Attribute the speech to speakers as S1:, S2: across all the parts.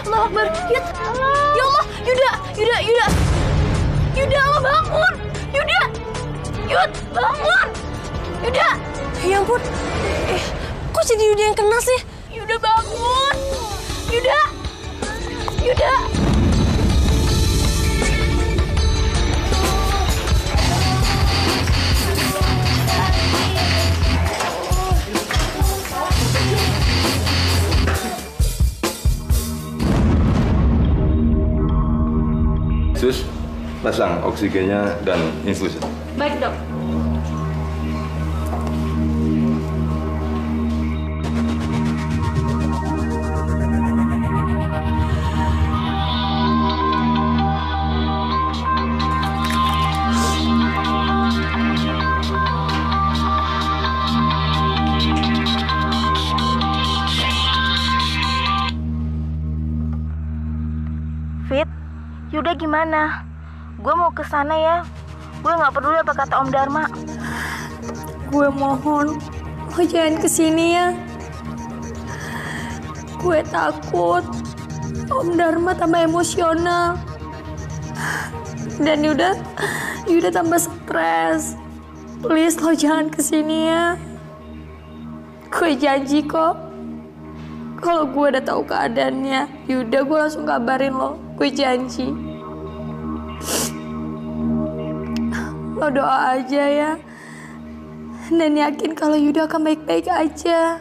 S1: Allah Akbar. Yud. Ya Allah, Yuda. Yuda, Allah bangun. Yuda. Yud, bangun. Yuda. Ya ampun. Kok jadi Yuda yang kena sih? Yuda bangun. Yuda.
S2: Sus, pasang oksigennya dan infus.
S1: Baik, Dok.
S3: Fit, Yuda gimana? Gue mau ke sana ya. Gue nggak peduli apa kata Om Dharma.
S1: Gue mohon, lo jangan kesini ya. Gue takut Om Dharma tambah emosional. Dan Yuda tambah stres. Please lo jangan kesini ya. Gue janji kok. Kalau gue udah tahu keadaannya, Yuda gue langsung kabarin lo. Gue janji. Lo doa aja ya. Dan yakin kalau Yuda akan baik-baik aja.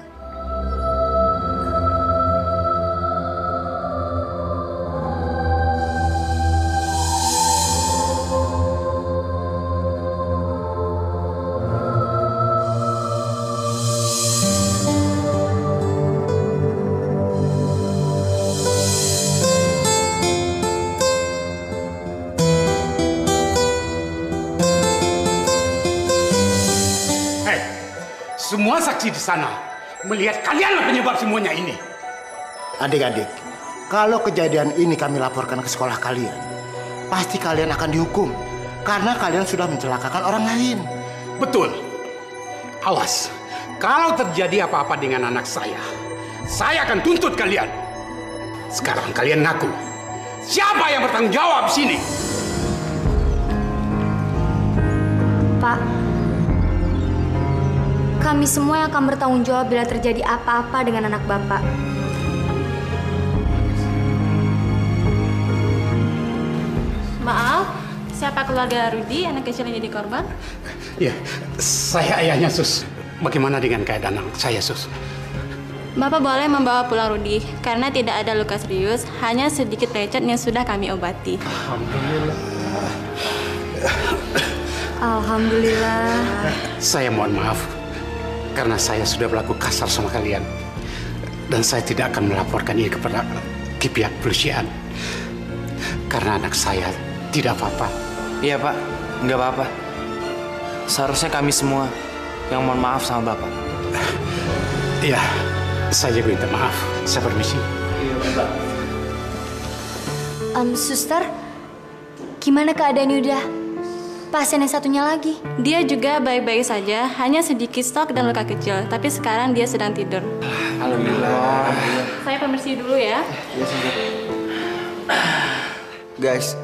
S4: Semua saksi di sana melihat kalianlah penyebab semuanya ini.
S5: Adik-adik, kalau kejadian ini kami laporkan ke sekolah kalian, pasti kalian akan dihukum karena kalian sudah mencelakakan orang lain.
S4: Betul. Awas, kalau terjadi apa-apa dengan anak saya akan tuntut kalian. Sekarang kalian ngaku, siapa yang bertanggung jawab di sini?
S6: Pak, kami semua yang akan bertanggung jawab bila terjadi apa-apa dengan anak Bapak.
S7: Maaf, siapa keluarga Rudi, anak kecil yang jadi korban?
S4: Ya, saya ayahnya, Sus. Bagaimana dengan keadaan anak saya, Sus?
S7: Bapak boleh membawa pulang Rudi, karena tidak ada luka serius, hanya sedikit lecet yang sudah kami obati.
S6: Alhamdulillah.
S4: Saya mohon maaf, karena saya sudah berlaku kasar sama kalian. Dan saya tidak akan melaporkan ini kepada pihak kepolisian. Karena anak saya tidak apa-apa.
S8: Iya Pak, nggak apa-apa. Seharusnya kami semua yang mohon maaf sama Bapak.
S4: Iya, saya juga minta maaf. Saya permisi.
S8: Iya Pak.
S6: Suster, gimana keadaan Yuda? Pasien yang satunya lagi.
S7: Dia juga baik-baik saja, hanya sedikit stroke dan luka kecil. Tapi sekarang dia sedang tidur.
S8: Alhamdulillah.
S7: Saya permisi dulu ya.
S9: Guys,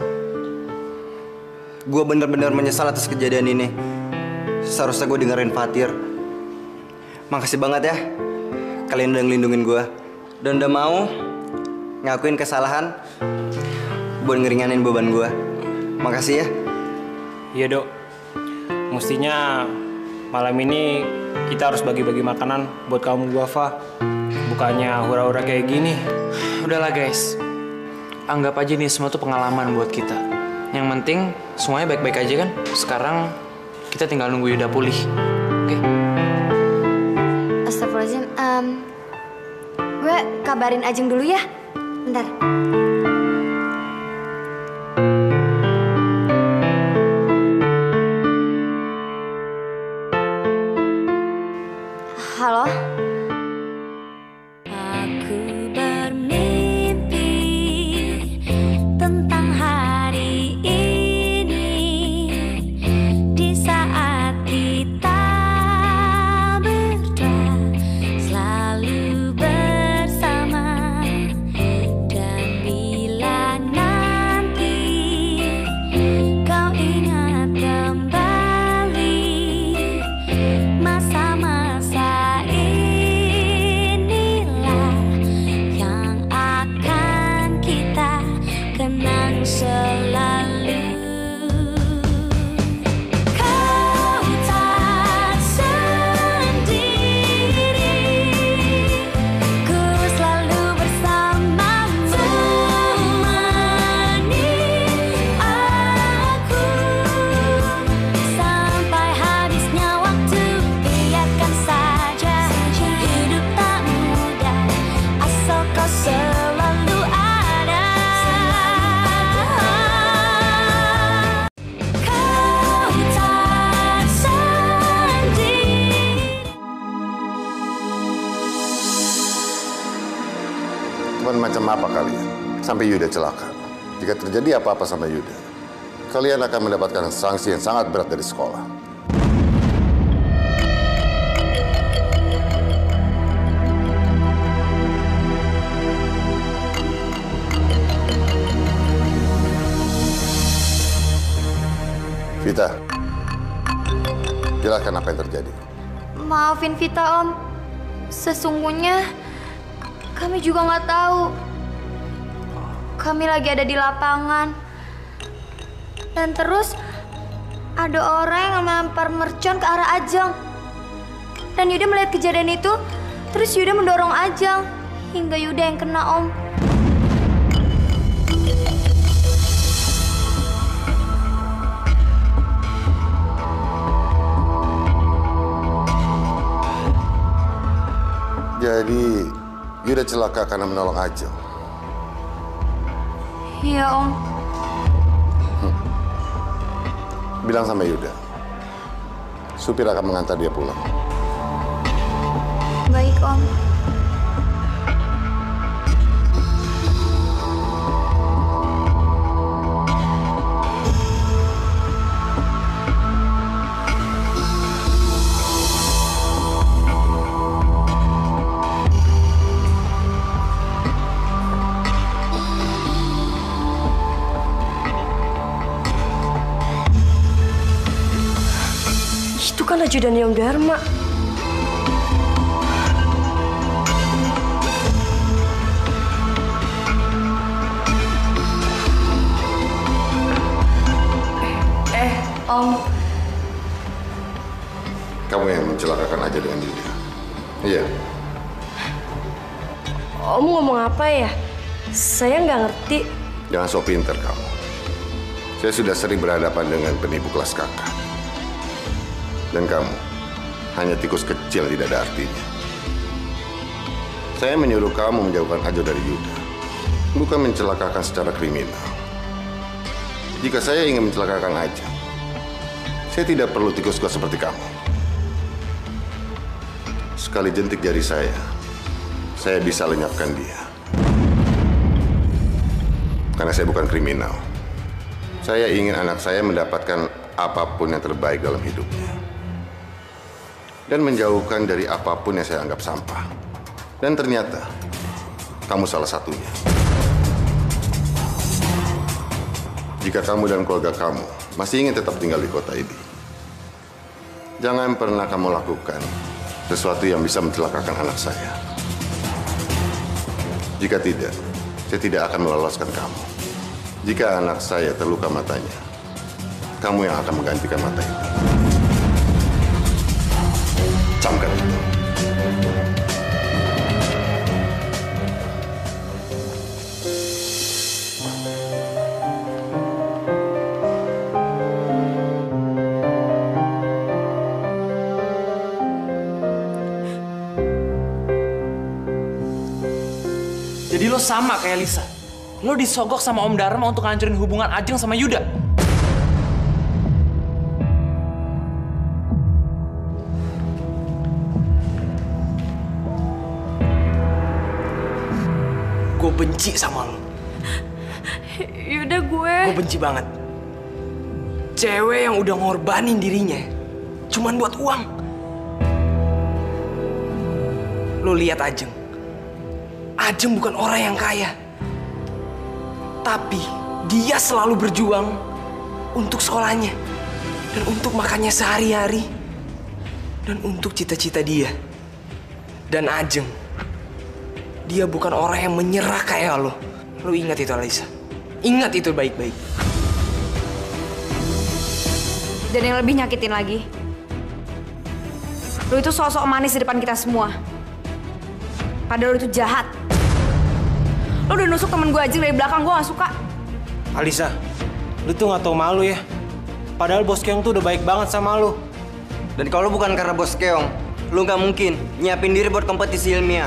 S9: gue bener-bener menyesal atas kejadian ini. Seharusnya gue dengerin Fatir. Makasih banget ya, kalian udah ngelindungin gue. Dan udah mau ngakuin kesalahan buat ngeringanin beban gue. Makasih ya.
S8: Iya Dok, mestinya malam ini kita harus bagi-bagi makanan buat kamu duafa. Bukannya hura-hura kayak gini. Udahlah guys, anggap aja nih semua tuh pengalaman buat kita. Yang penting semuanya baik-baik aja kan. Sekarang kita tinggal nunggu Yuda pulih. Oke?
S6: Astagfirullahaladzim, gue kabarin Ajeng dulu ya. Bentar. Halo?
S10: Aku bermimpi tentang hari ini, di saat kita berdua selalu bersama dan
S11: perlakuan macam apa kalian sampai Yuda celaka? Jika terjadi apa-apa sama Yuda, kalian akan mendapatkan sanksi yang sangat berat dari sekolah. Vita, jelaskan apa yang terjadi.
S6: Maafin Vita, Om. Sesungguhnya kami juga nggak tahu. Kami lagi ada di lapangan. Dan terus ada orang yang melempar mercon ke arah Ajeng. Dan Yuda melihat kejadian itu, terus Yuda mendorong Ajeng. Hingga Yuda yang kena, Om.
S11: Jadi, Yuda celaka karena menolong Ajeng.
S6: Iya, Om.
S11: Bilang sama Yuda, supir akan mengantar dia pulang.
S6: Baik, Om.
S1: Itu kan ajudannya Om Dharma. Om.
S11: Kamu yang mencelakakan aja dengan Yuda. Iya.
S1: Om ngomong apa ya? Saya nggak ngerti.
S11: Jangan sok pinter kamu. Saya sudah sering berhadapan dengan penipu kelas kakak. Dan kamu hanya tikus kecil, tidak ada artinya. Saya menyuruh kamu menjauhkan Ajo dari Yuda, bukan mencelakakan secara kriminal. Jika saya ingin mencelakakan Ajo, saya tidak perlu tikus kuat seperti kamu. Sekali jentik jari saya bisa lenyapkan dia. Karena saya bukan kriminal. Saya ingin anak saya mendapatkan apapun yang terbaik dalam hidupnya. Dan menjauhkan dari apapun yang saya anggap sampah. Dan ternyata, kamu salah satunya. Jika kamu dan keluarga kamu masih ingin tetap tinggal di kota ini, jangan pernah kamu lakukan sesuatu yang bisa mencelakakan anak saya. Jika tidak, saya tidak akan meloloskan kamu. Jika anak saya terluka matanya, kamu yang akan menggantikan mata itu. Camkan itu.
S8: Jadi lo sama kayak Lisa. Lo disogok sama Om Dharma untuk ngancurin hubungan Ajeng sama Yuda. Gue benci sama lo.
S1: Yuda gue
S8: benci banget. Cewek yang udah ngorbanin dirinya cuman buat uang. Lo lihat Ajeng. Ajeng bukan orang yang kaya. Tapi dia selalu berjuang untuk sekolahnya. Dan untuk makannya sehari-hari. Dan untuk cita-cita dia. Dan Ajeng, dia bukan orang yang menyerah kayak lo. Lo ingat itu, Alisa. Ingat itu baik-baik.
S12: Dan yang lebih nyakitin lagi, lo itu sosok manis di depan kita semua. Padahal lo itu jahat. Lo udah nusuk temen gue aja dari belakang, gue gak suka.
S8: Alisa, lu tuh gak tau malu ya. Padahal Bos Keong tuh udah baik banget sama lu.
S9: Dan kalau bukan karena Bos Keong, lu gak mungkin nyiapin diri buat kompetisi ilmiah.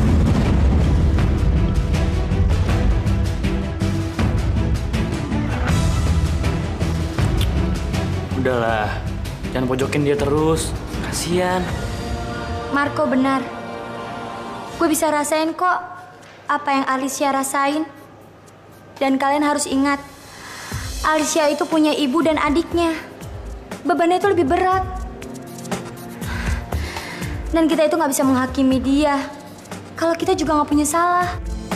S8: Udahlah, jangan pojokin dia terus. Kasian.
S6: Marco benar. Gue bisa rasain kok apa yang Alicia rasain. Dan kalian harus ingat, Alicia itu punya ibu dan adiknya. Bebannya itu lebih berat. Dan kita itu nggak bisa menghakimi dia kalau kita juga nggak punya salah.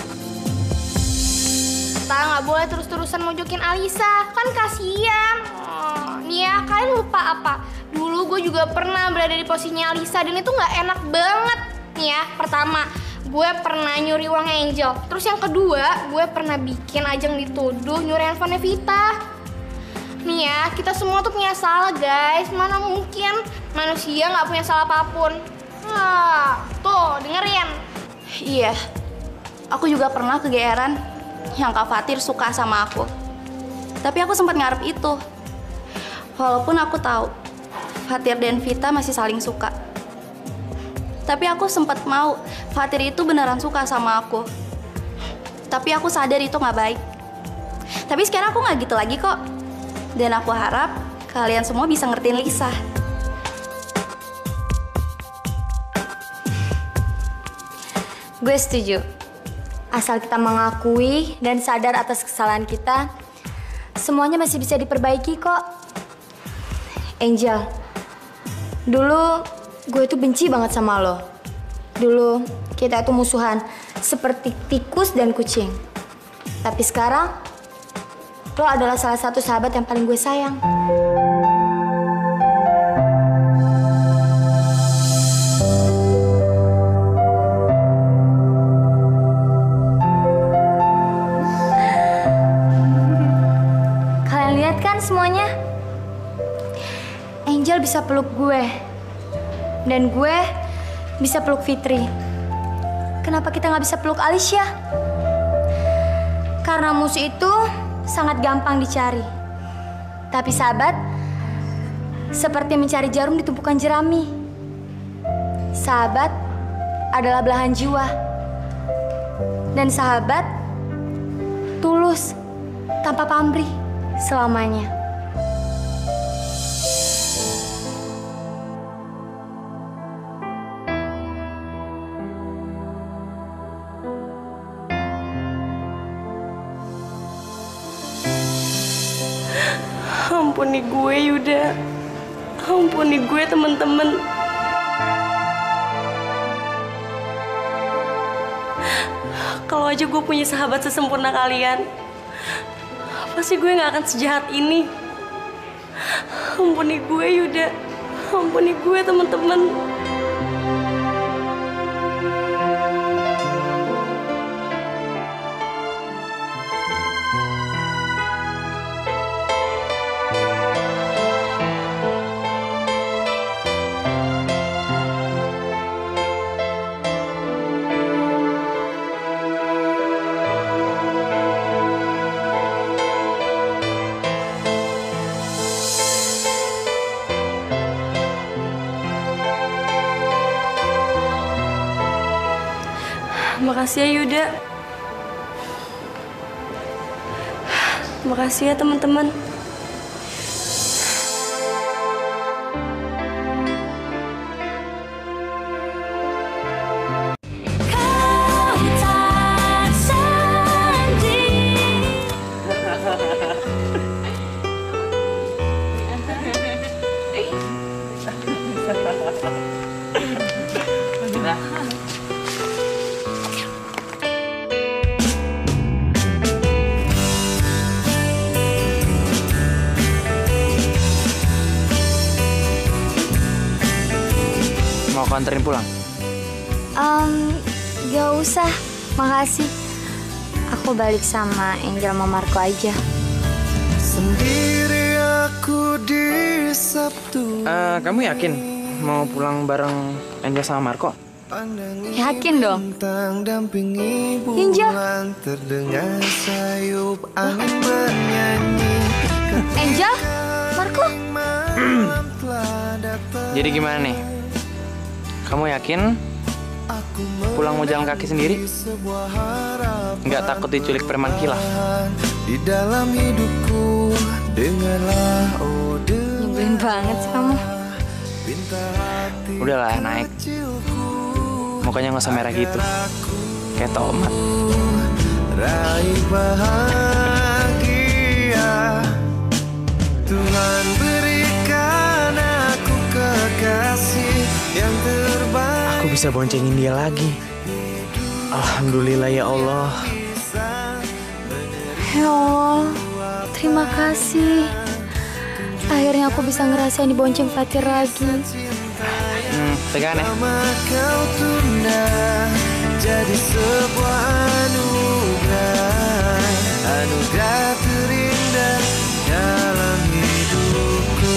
S13: Kita nggak boleh terus-terusan mojokin Alisa, kan kasian. Nih ya, kalian lupa apa? Dulu gue juga pernah berada di posisinya Alisa dan itu nggak enak banget. Nih ya, pertama, gue pernah nyuri uang Angel. Terus yang kedua, gue pernah bikin Ajeng dituduh nyuri handphone Vita. Nih ya, kita semua tuh punya salah guys. Mana mungkin manusia nggak punya salah apapun. Nah, tuh dengerin.
S3: Iya, aku juga pernah kegeeran yang Kak Fatir suka sama aku. Tapi aku sempat ngarep itu. Walaupun aku tahu Fatir dan Vita masih saling suka. Tapi aku sempat mau Fatir itu beneran suka sama aku. Tapi aku sadar itu nggak baik. Tapi sekarang aku nggak gitu lagi kok. Dan aku harap kalian semua bisa ngertiin Lisa.
S6: Gue setuju. Asal kita mengakui dan sadar atas kesalahan kita, semuanya masih bisa diperbaiki kok. Angel, dulu gue tuh benci banget sama lo. Dulu kita tuh musuhan seperti tikus dan kucing. Tapi sekarang, lo adalah salah satu sahabat yang paling gue sayang. Kalian lihat kan semuanya? Angel bisa peluk gue. Dan gue bisa peluk Fitri. Kenapa kita nggak bisa peluk Alicia? Karena musuh itu sangat gampang dicari. Tapi sahabat, seperti mencari jarum di tumpukan jerami. Sahabat adalah belahan jiwa. Dan sahabat tulus, tanpa pamrih selamanya.
S1: Ampuni gue, Yuda. Ampuni gue, teman-teman. Kalau aja gue punya sahabat sesempurna kalian, pasti gue gak akan sejahat ini. Ampuni gue, Yuda. Ampuni gue, teman-teman. Makasih ya Yuda. Makasih ya teman-teman.
S8: Mau aku anterin pulang?
S6: Gak usah, makasih. Aku balik sama Angel sama Marco aja.
S14: Sendiri aku di Sabtu.
S8: Kamu yakin mau pulang bareng Angel sama Marco?
S6: Yakin dong. Angel.
S14: Terdengar sayup angin bernyanyi.
S6: Angel, Marco.
S8: Jadi gimana nih? Kamu yakin pulang mau jalan kaki sendiri? Nggak takut diculik preman kilaf?
S14: Di dalam hidupku dengarlah
S6: nyebelin banget sih kamu.
S8: Udahlah naik. Mukanya nggak usah merah gitu. Kayak tomat.
S14: Raih bahagia, Tuhan berikan aku kekasih yang terbaik.
S8: Aku bisa boncengin dia lagi. Alhamdulillah ya Allah.
S6: Ya Allah, terima kasih. Akhirnya aku bisa ngerasain dibonceng Fatir lagi.
S8: Pegangan ya.
S14: Lama kau tunda jadi sebuah anugerah, anugerah terindah dalam hidupku.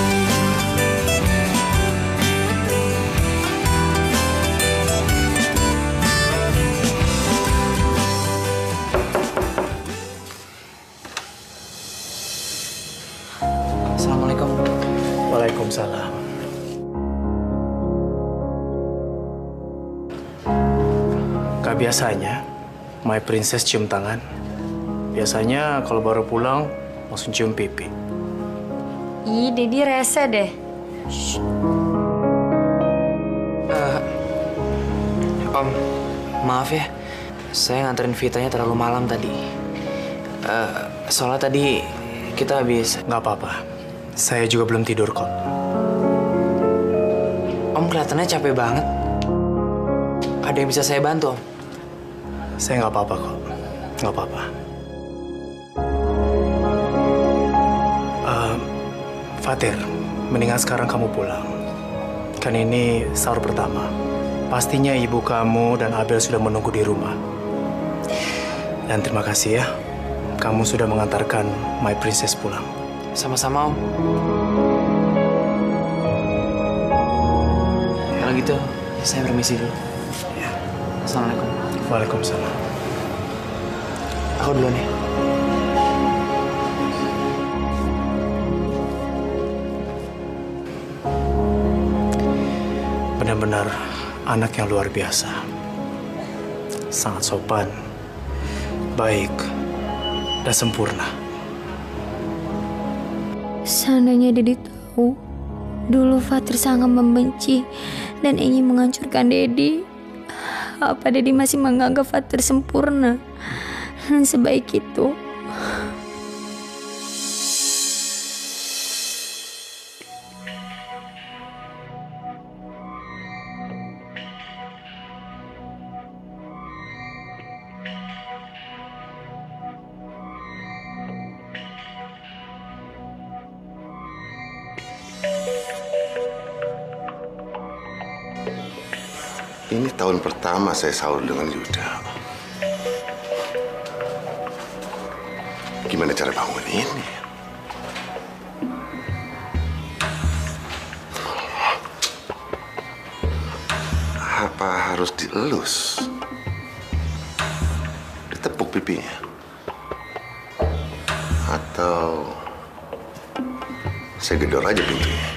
S8: Assalamualaikum.
S15: Waalaikumsalam. Gak biasanya My Princess cium tangan. Biasanya kalau baru pulang langsung cium pipi.
S6: Ih, Dedi rese deh.
S8: Om, maaf ya. Saya nganterin Vitanya terlalu malam tadi. Soalnya tadi kita habis...
S15: Nggak apa-apa. Saya juga belum tidur kok.
S8: Om kelihatannya capek banget. Ada yang bisa saya bantu, Om?
S15: Saya nggak apa-apa kok. Nggak apa-apa. Fatir, mendingan sekarang kamu pulang. Kan ini sahur pertama. Pastinya ibu kamu dan Abel sudah menunggu di rumah. Dan terima kasih ya. Kamu sudah mengantarkan My Princess pulang.
S8: Sama-sama, Om. Kalau gitu, saya permisi dulu.
S15: Ya.
S8: Assalamualaikum.
S15: Waalaikumsalam.
S8: Aku duluan ya.
S15: Benar-benar anak yang luar biasa. Sangat sopan, baik, dan sempurna.
S6: Seandainya Dedi tahu, dulu Fatir sangat membenci dan ingin menghancurkan Dedi, apa Dedi masih menganggap Fatir sempurna dan sebaik itu?
S11: Ini tahun pertama saya sahur dengan Yuda. Gimana cara bangun ini? Apa harus dielus? Ditepuk pipinya? Atau saya gedor aja pintunya?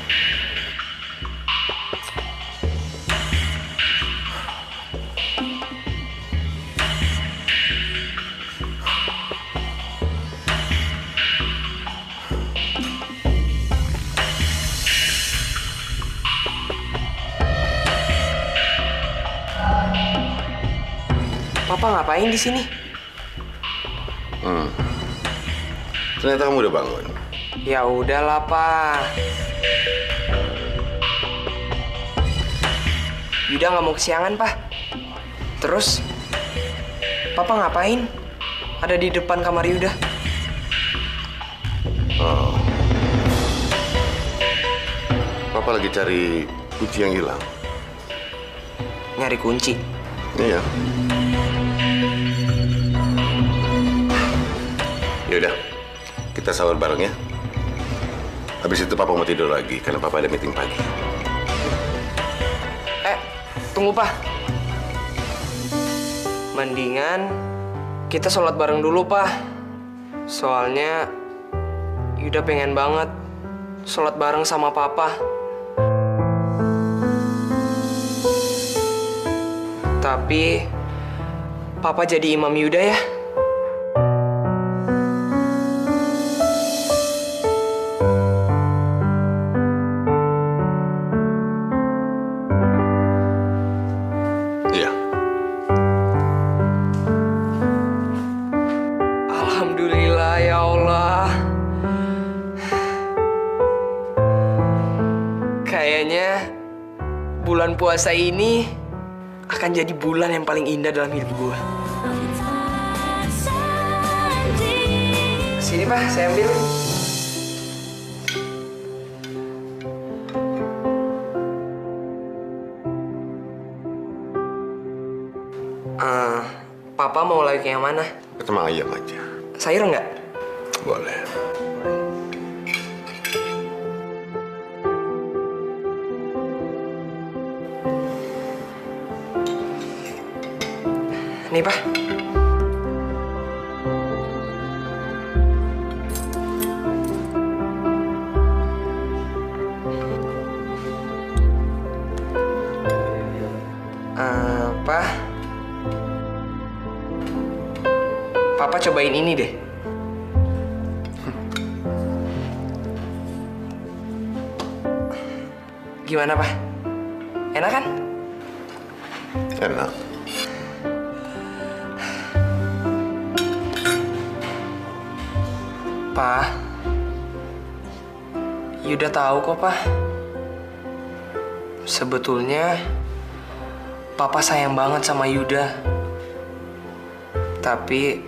S8: Papa ngapain di sini?
S11: Ternyata kamu udah bangun.
S8: Ya udahlah, Pak. Yuda nggak mau kesiangan, Pak. Terus, Papa ngapain? Ada di depan kamar Yuda.
S11: Oh. Papa lagi cari kunci yang hilang.
S8: Nyari kunci?
S11: Iya. Yaudah, kita sahur bareng ya. Habis itu Papa mau tidur lagi karena Papa ada meeting pagi.
S8: Tunggu, Pak. Mendingan kita sholat bareng dulu, Pak. Soalnya Yuda pengen banget sholat bareng sama Papa. Tapi Papa jadi imam Yuda ya?
S16: puasa ini akan jadi bulan yang paling indah dalam hidup gue. Sini Pak, saya ambil. Papa mau lagi ke yang mana?
S11: Ke Temang Ayam aja.
S16: Sayur nggak?
S11: Boleh.
S16: Nih Pak. Pak. Papa cobain ini deh. Gimana Pak? Enak kan?
S11: Enak.
S16: Pak, Yuda tahu kok, Pak. Sebetulnya, Papa sayang banget sama Yuda. Tapi,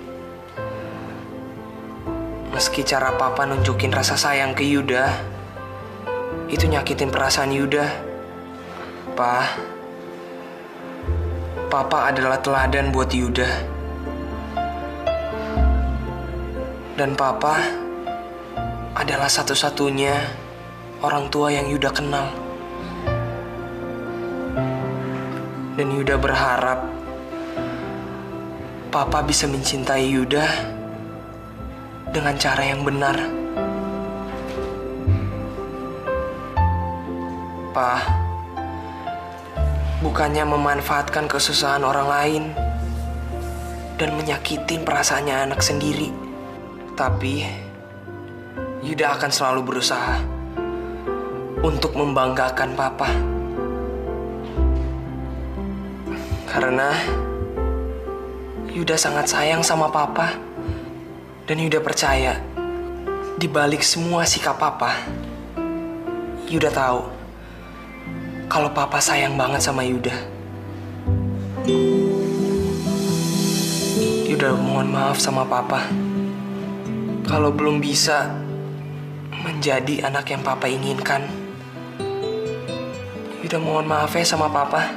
S16: meski cara Papa nunjukin rasa sayang ke Yuda, itu nyakitin perasaan Yuda. Pak, Papa adalah teladan buat Yuda. Dan Papa adalah satu-satunya orang tua yang Yuda kenal. Dan Yuda berharap Papa bisa mencintai Yuda dengan cara yang benar. Pak, bukannya memanfaatkan kesusahan orang lain dan menyakitin perasaannya anak sendiri. Tapi, Yuda akan selalu berusaha untuk membanggakan Papa. Karena Yuda sangat sayang sama Papa. Dan Yuda percaya, di balik semua sikap Papa, Yuda tahu kalau Papa sayang banget sama Yuda. Yuda mohon maaf sama Papa kalau belum bisa menjadi anak yang Papa inginkan. Yuda mohon maaf ya sama Papa.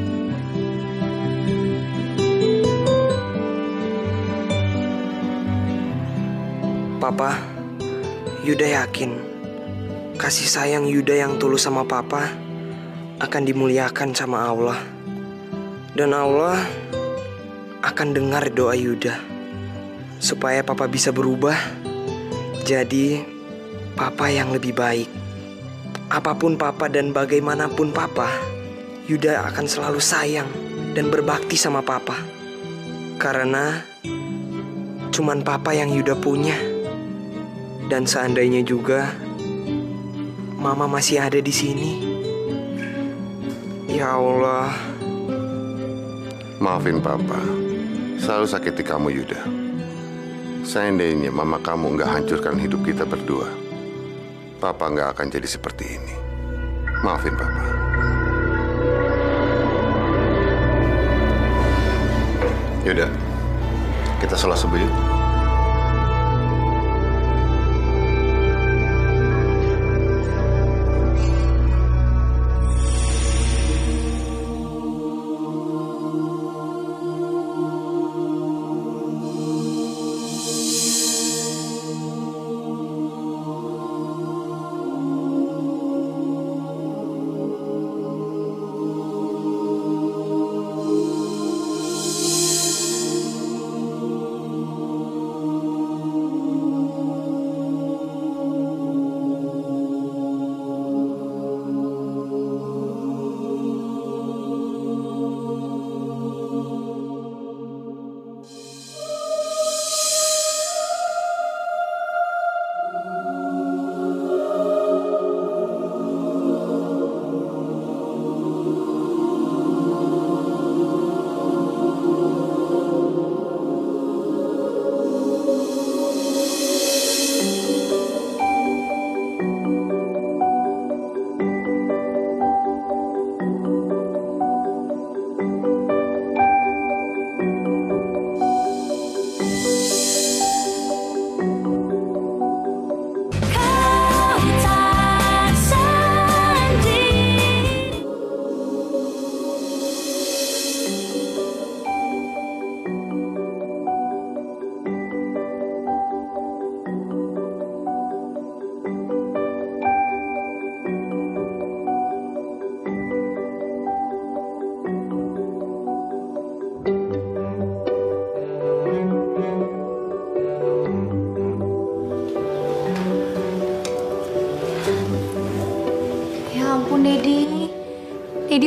S16: Papa, Yuda yakin kasih sayang Yuda yang tulus sama Papa akan dimuliakan sama Allah. Dan Allah akan dengar doa Yuda supaya Papa bisa berubah jadi Papa yang lebih baik. Apapun Papa dan bagaimanapun Papa, Yuda akan selalu sayang dan berbakti sama Papa. Karena cuman Papa yang Yuda punya. Dan seandainya juga Mama masih ada di sini. Ya Allah.
S11: Maafin Papa, selalu sakiti kamu Yuda. Seandainya Mama kamu nggak hancurkan hidup kita berdua, Papa nggak akan jadi seperti ini. Maafin Papa. Yuda, kita sholat subuh yuk.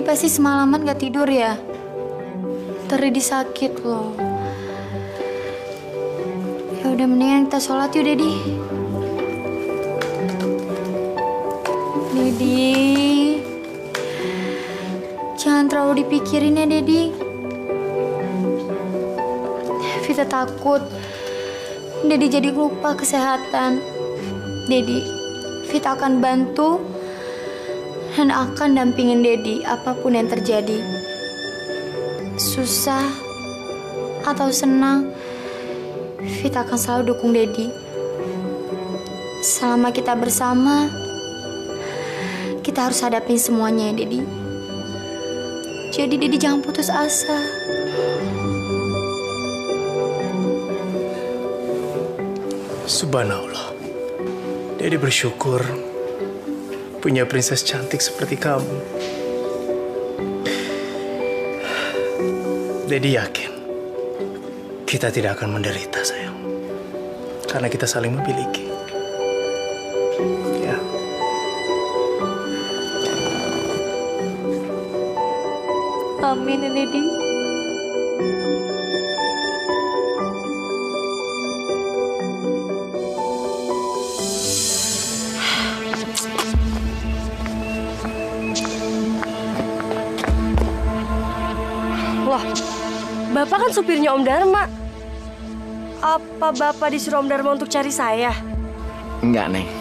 S6: pasti semalaman gak tidur ya. Dedi sakit loh. Ya udah mendingan kita sholat yuk Dedi. Dedi, jangan terlalu dipikirin ya Dedi. Vita takut Dedi jadi lupa kesehatan. Dedi, Vita akan bantu dan akan dampingin Dedi apapun yang terjadi. Susah atau senang, Vita akan selalu dukung Dedi. Selama kita bersama, kita harus hadapin semuanya ya Dedi. Jadi Dedi jangan putus asa.
S15: Subhanallah. Dedi bersyukur punya princess cantik seperti kamu. Dedi yakin kita tidak akan menderita, sayang. Karena kita saling memiliki. Ya.
S1: Amin ya Dedi.
S17: Wah, Bapak kan supirnya Om Dharma. Apa Bapak disuruh Om Dharma untuk cari saya?
S18: Enggak, Neng.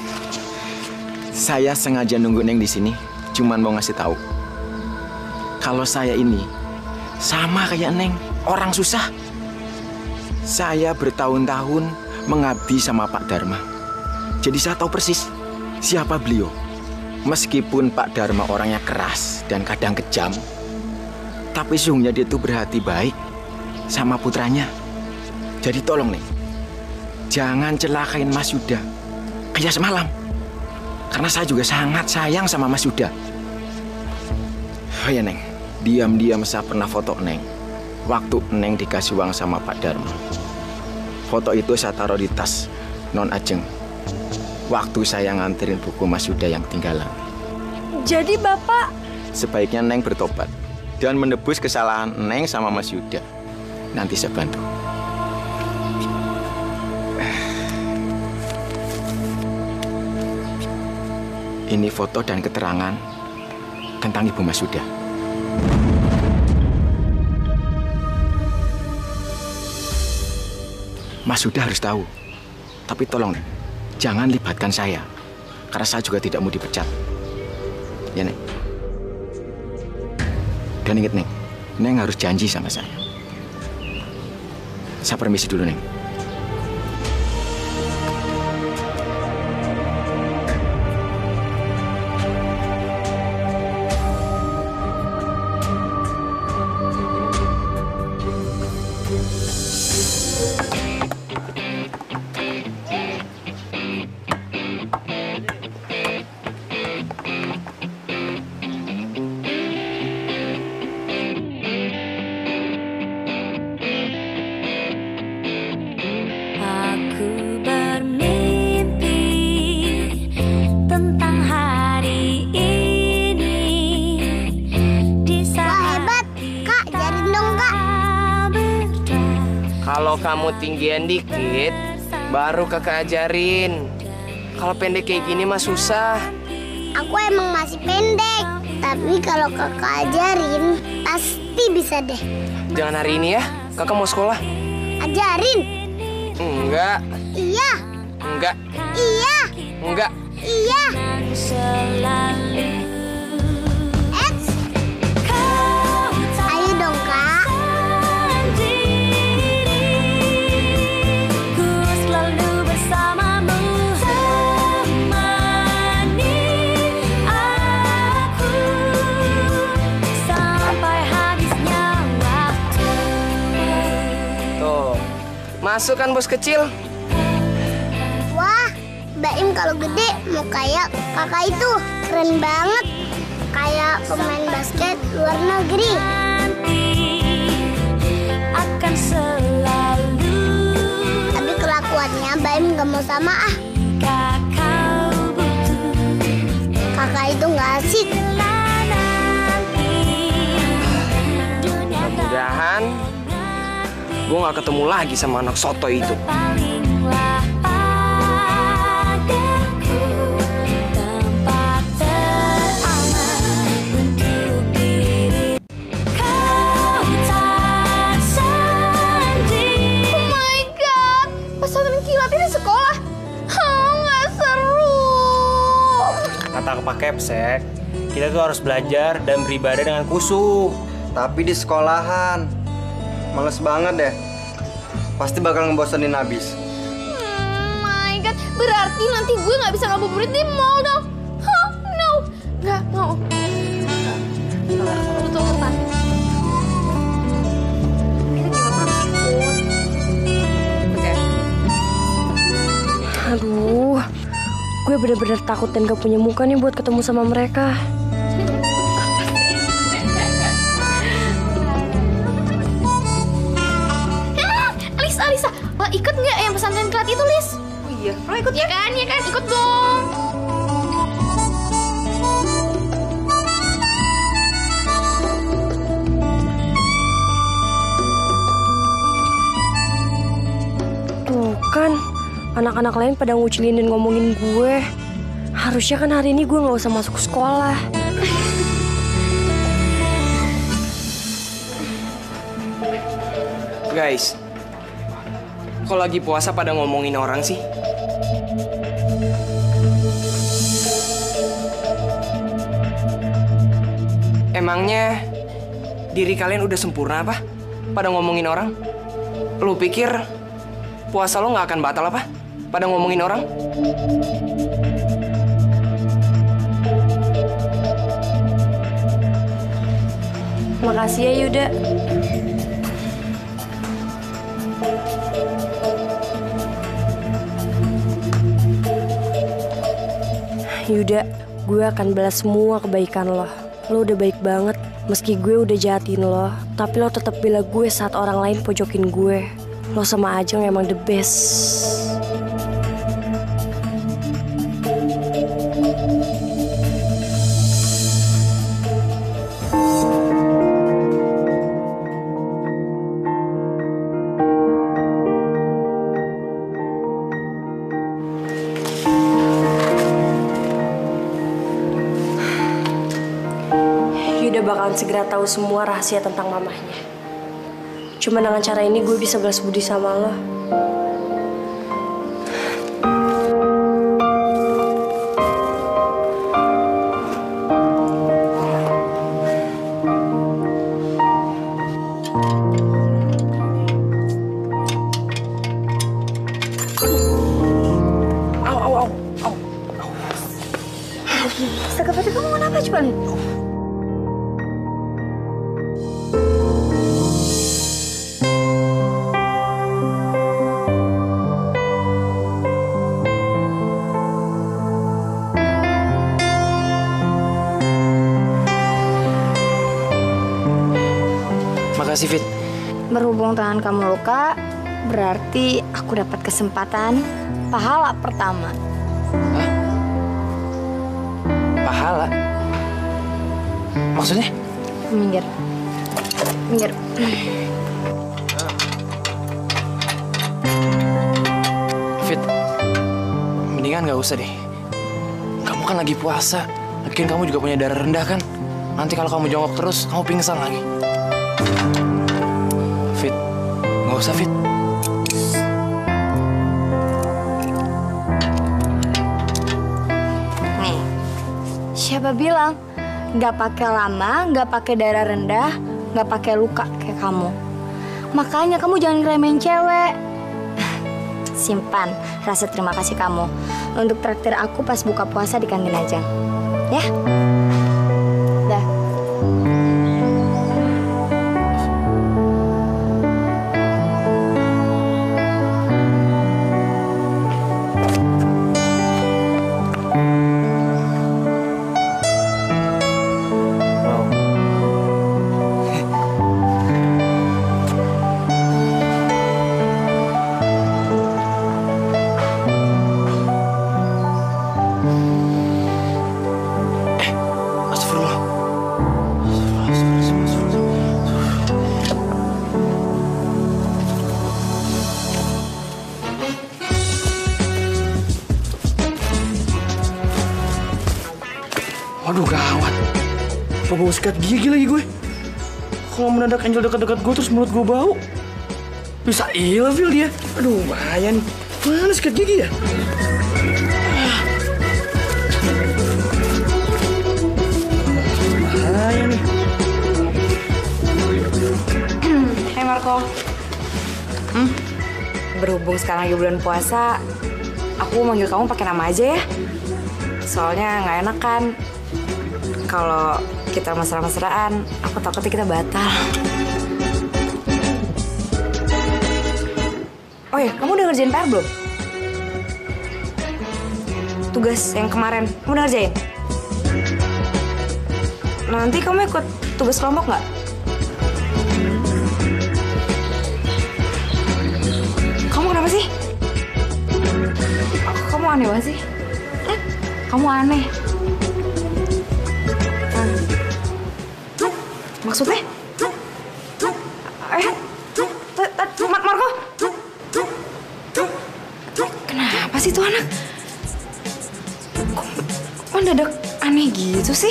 S18: Saya sengaja nunggu Neng di sini, cuman mau ngasih tahu. Kalau saya ini sama kayak Neng, orang susah. Saya bertahun-tahun mengabdi sama Pak Dharma. Jadi saya tahu persis siapa beliau. Meskipun Pak Dharma orangnya keras dan kadang kejam, tapi sungguhnya dia tuh berhati baik sama putranya. Jadi tolong nih, jangan celakain Mas Yuda kayak semalam. Karena saya juga sangat sayang sama Mas Yuda. Oh ya Neng, diam-diam saya pernah foto Neng waktu Neng dikasih uang sama Pak Dharma. Foto itu saya taruh di tas Non Ajeng waktu saya nganterin buku Mas Yuda yang ketinggalan.
S17: Jadi Bapak...
S18: Sebaiknya Neng bertobat dan menebus kesalahan Neng sama Mas Yuda. Nanti saya bantu. Ini foto dan keterangan tentang Ibu Mas Yuda. Mas Yuda harus tahu. Tapi tolong, jangan libatkan saya. Karena saya juga tidak mau dipecat. Ya, Neng. Dan ingat, Neng. Neng harus janji sama saya. Saya permisi dulu, Neng.
S10: Aku bermimpi tentang hari ini di saat
S19: hebat, Kak, ajarin dong, Kak.
S16: Kalau kamu tinggian dikit, baru kakak ajarin. Kalau pendek kayak gini mah susah.
S19: Aku emang masih pendek, tapi kalau Kakak ajarin, pasti bisa deh.
S16: Jangan hari ini ya, kakak mau sekolah.
S19: Ajarin.
S16: Enggak.
S19: Iya.
S16: Enggak.
S19: Iya.
S16: Enggak.
S19: Iya. Ayo dong, Kak.
S10: ku selalu bersamamu, temani aku sampai habisnya waktu.
S16: Tuh, masuk kan bos kecil?
S19: Wah, Baim kalau gede mau kayak kakak itu. Keren banget. Kayak pemain basket luar negeri.
S10: Akan selalu.
S19: Tapi kelakuannya Baim gak mau sama ah. Kakak itu gak asik.
S16: gue gak ketemu lagi sama anak soto itu.
S10: Palinglah padaku tempat teraman untuk diri. Kau tak sendiri.
S13: Oh my god, pesantren kilat ini sekolah. Nggak seru.
S8: Kata Pak Kepsek, kita tuh harus belajar dan beribadah dengan khusyuk.
S9: Tapi di sekolahan, males banget deh. Pasti bakal ngebosenin abis.
S13: My god, berarti nanti gue nggak bisa ngabuburit di mall dong. Huh, no, nggak mau. Tutup depan.
S17: Aduh, gue bener-bener takut dan gak punya muka nih buat ketemu sama mereka.
S13: Alisa, lo ikut nggak yang pesantren kilat itu, Lis?
S12: Oh iya, lo ikut
S13: ya kan? Ya kan, ikut dong.
S17: Tuh kan, anak-anak lain pada ngucilin dan ngomongin gue. Harusnya kan hari ini gue gak usah masuk sekolah.
S16: Guys, kok lagi puasa pada ngomongin orang sih? Emangnya diri kalian udah sempurna apa? Pada ngomongin orang? Lu pikir puasa lo nggak akan batal apa? Pada ngomongin orang?
S17: Makasih ya Yuda. Yuda, gue akan balas semua kebaikan lo. Lo udah baik banget. Meski gue udah jahatin lo, tapi lo tetap bela gue saat orang lain pojokin gue. Lo sama Ajeng emang the best. Yuda bakalan segera tahu semua rahasia tentang mamahnya. Cuma dengan cara ini gue bisa balas budi sama lo.
S12: Astaga, Fatih, kamu kenapa coba nih?
S16: Makasih, Fit.
S12: Berhubung tangan kamu luka, berarti aku dapat kesempatan pahala pertama.
S16: Pahala? Maksudnya?
S12: Minggir. Minggir.
S16: Fit, mendingan nggak usah deh. Kamu kan lagi puasa. Lagian kamu juga punya darah rendah kan? Nanti kalau kamu jongkok terus, kamu pingsan lagi. Fit, nggak usah, Fit.
S12: Nih, siapa bilang nggak pakai lama, nggak pakai darah rendah, nggak pakai luka kayak kamu? Makanya kamu jangan ngeremehin cewek. Simpan rasa terima kasih kamu untuk traktir aku pas buka puasa di kantin Ajeng. Ya? Dah.
S15: bau sikat gigi lagi gue. Kalau mendadak Angel dekat-dekat gue terus mulut gue bau, bisa ilfil dia. Aduh, bahaya nih. Mana sikat gigi ya? Bahaya nih.
S12: Hai Marco. Berhubung sekarang lagi bulan puasa, aku manggil kamu pakai nama aja ya. Soalnya nggak enak kan kalau kita mesra-mesraan. Aku takutnya kita batal. Oh ya, kamu udah ngerjain PR belum? Tugas yang kemarin, kamu udah ngerjain? Nanti kamu ikut tugas kelompok nggak? Kamu kenapa sih? Kamu aneh banget sih. Kamu aneh. Maksudnya? Marco? Kenapa sih tuh anak? Kok mendadak aneh gitu sih?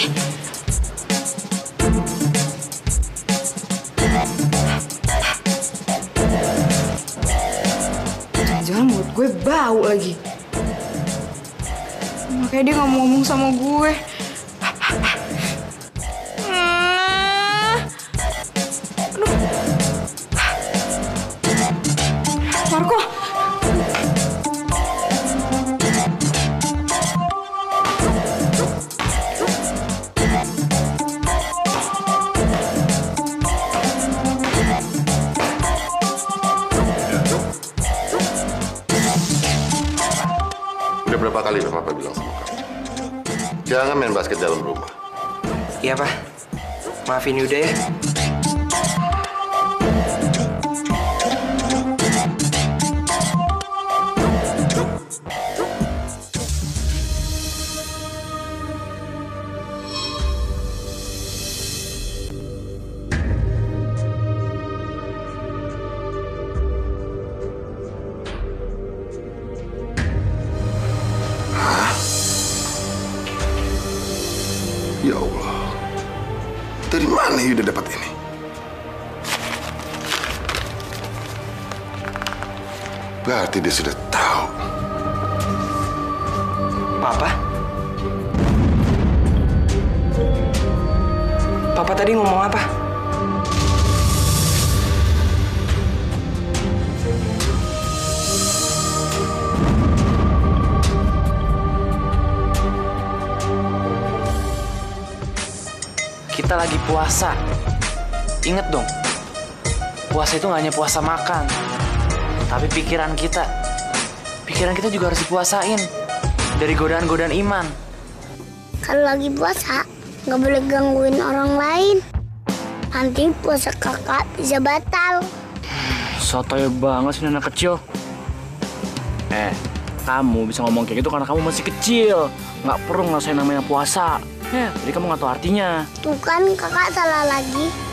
S12: Jangan mulut gue bau lagi. Makanya dia nggak mau ngomong sama gue. Marco.
S11: Udah berapa kali Papa bilang sama kamu? Jangan main basket dalam rumah.
S16: Iya, Pak. Maafin Yuda ya.
S11: Ya Allah, dari mana Yuda dapat ini? Berarti dia sudah tahu.
S16: Papa? Papa tadi ngomong apa?
S8: Kita lagi puasa. Ingat dong, puasa itu nggak hanya puasa makan, tapi pikiran kita juga harus dipuasain dari godaan-godaan iman.
S19: Kalau lagi puasa, nggak boleh gangguin orang lain. Nanti puasa kakak bisa batal.
S8: Sotoy banget sih anak kecil. Kamu bisa ngomong kayak gitu karena kamu masih kecil. Nggak perlu ngerasain namanya puasa. Jadi kamu nggak tahu artinya.
S19: Tuh kan kakak salah lagi.